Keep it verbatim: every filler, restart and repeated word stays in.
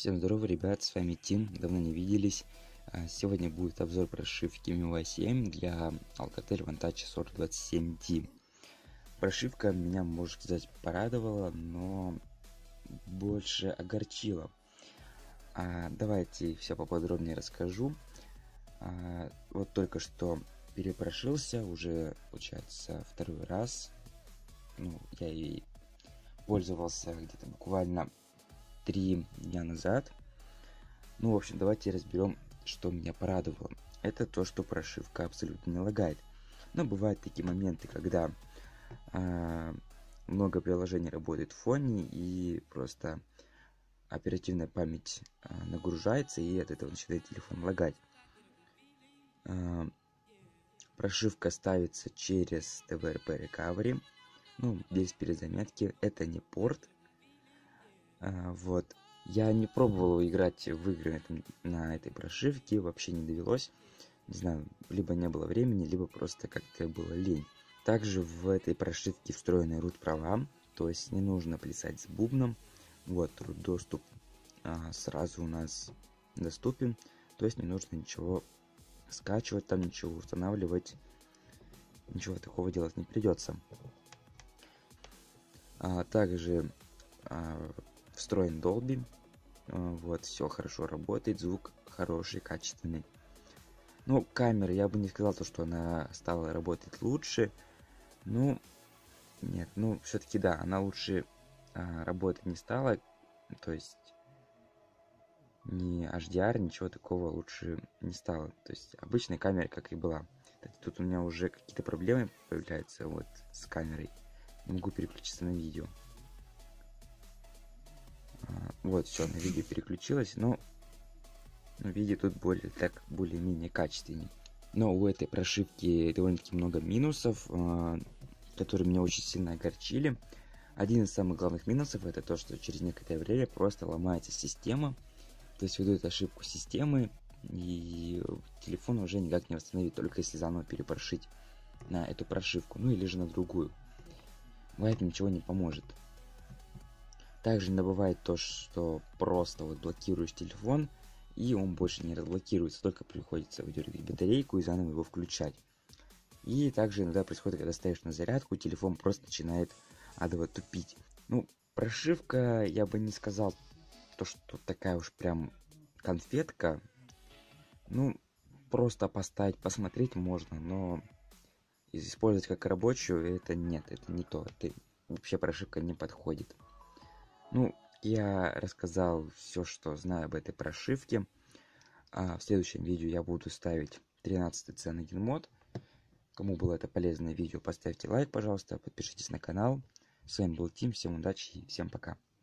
Всем здорово, ребят, с вами Тим, давно не виделись. Сегодня будет обзор прошивки эм ю ай семь для Alcatel Vantage сорок двадцать семь ди. Прошивка меня, можно сказать, порадовала, но больше огорчила. А, давайте все поподробнее расскажу. А, вот только что перепрошился, уже получается второй раз. Ну, я и пользовался где-то буквально три дня назад. Ну, в общем, давайте разберем, что меня порадовало. Это то, что прошивка абсолютно не лагает. Но бывают такие моменты, когда э, много приложений работает в фоне, и просто оперативная память э, нагружается, и от этого начинает телефон лагать. Э, прошивка ставится через ти ви ар пи Recovery, ну, без перезаметки. Это не порт. Э, вот. Я не пробовал играть в игры на этой прошивке, вообще не довелось. Не знаю, либо не было времени, либо просто как-то было лень. Также в этой прошивке встроены root права, то есть не нужно плясать с бубном. Вот, root доступ а, сразу у нас доступен, то есть не нужно ничего скачивать, там ничего устанавливать, ничего такого делать не придется. А, также а, встроен Dolby. Вот, все хорошо работает, звук хороший, качественный. Ну, камера, я бы не сказал, то, что она стала работать лучше. Ну, нет, ну, все-таки да, она лучше а, работать не стала. То есть, ни эйч ди ар, ничего такого лучше не стало. То есть, обычная камера, как и была. Тут у меня уже какие-то проблемы появляются вот с камерой. Не могу переключиться на видео. Вот, все, на видео переключилось, но видео тут более так более-менее качественнее. Но у этой прошивки довольно-таки много минусов, которые меня очень сильно огорчили. Один из самых главных минусов — это то, что через некоторое время просто ломается система. То есть выдает ошибку системы, и телефон уже никак не восстановить, только если заново перепрошить на эту прошивку, ну или же на другую. В этом ничего не поможет. Также не бывает то, что просто вот блокируешь телефон, и он больше не разблокируется, только приходится выдергивать батарейку и заново его включать. И также иногда происходит, когда ставишь на зарядку, телефон просто начинает адово тупить. Ну, прошивка, я бы не сказал, то, что такая уж прям конфетка. Ну, просто поставить, посмотреть можно, но использовать как рабочую, это нет, это не то. Это вообще прошивка не подходит. Ну, я рассказал все, что знаю об этой прошивке. А в следующем видео я буду ставить тринадцатый Cyanogen мод. Кому было это полезное видео, поставьте лайк, пожалуйста, подпишитесь на канал. С вами был Тим, всем удачи и всем пока.